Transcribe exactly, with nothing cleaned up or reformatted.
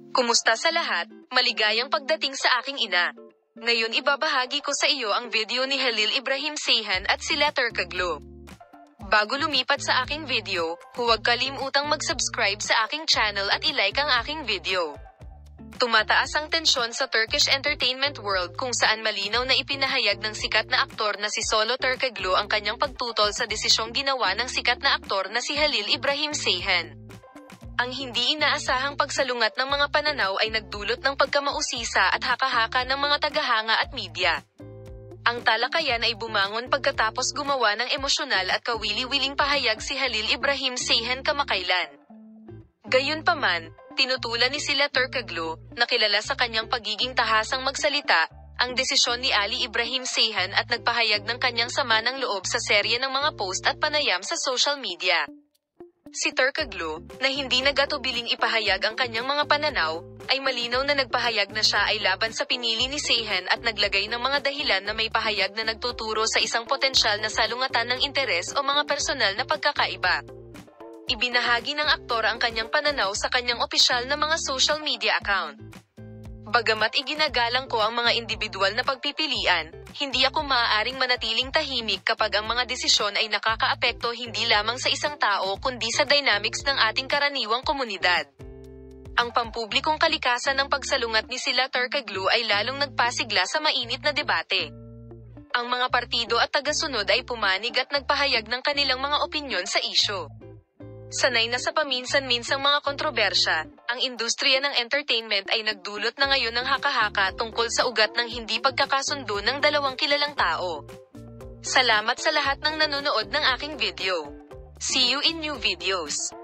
Kumusta sa lahat? Maligayang pagdating sa aking ina. Ngayon ibabahagi ko sa iyo ang video ni Halil Ibrahim Seyhan at sila Turkoglu. Bago lumipat sa aking video, huwag kalimutang mag-subscribe sa aking channel at ilike ang aking video. Tumataas ang tensyon sa Turkish entertainment world kung saan malinaw na ipinahayag ng sikat na aktor na si Solo Turkoglu ang kanyang pagtutol sa desisyong ginawa ng sikat na aktor na si Halil Ibrahim Seyhan. Ang hindi inaasahang pagsalungat ng mga pananaw ay nagdulot ng pagkamausisa at haka-haka ng mga tagahanga at media. Ang talakayan ay bumangon pagkatapos gumawa ng emosyonal at kawili-wiling pahayag si Halil Ibrahim Seyhan kamakailan. Gayunpaman, tinutulan ni sila Turkoglu, na kilala sa kanyang pagiging tahasang magsalita, ang desisyon ni Ali Ibrahim Seyhan at nagpahayag ng kanyang sama ng loob sa serye ng mga post at panayam sa social media. Si Turkoglu, na hindi nagatubiling ipahayag ang kanyang mga pananaw, ay malinaw na nagpahayag na siya ay laban sa pinili ni Seyhan at naglagay ng mga dahilan na may pahayag na nagtuturo sa isang potensyal na salungatan ng interes o mga personal na pagkakaiba. Ibinahagi ng aktor ang kanyang pananaw sa kanyang opisyal na mga social media account. Bagamat iginagalang ko ang mga individual na pagpipilian, hindi ako maaaring manatiling tahimik kapag ang mga desisyon ay nakakaapekto hindi lamang sa isang tao kundi sa dynamics ng ating karaniwang komunidad. Ang pampublikong kalikasan ng pagsalungat ni sila Turkoglu ay lalong nagpasigla sa mainit na debate. Ang mga partido at tagasunod ay pumanig at nagpahayag ng kanilang mga opinyon sa isyu. Sanay na sa paminsan-minsang mga kontrobersya, ang industriya ng entertainment ay nagdulot na ngayon ng haka-haka tungkol sa ugat ng hindi pagkakasundo ng dalawang kilalang tao. Salamat sa lahat ng nanonood ng aking video. See you in new videos.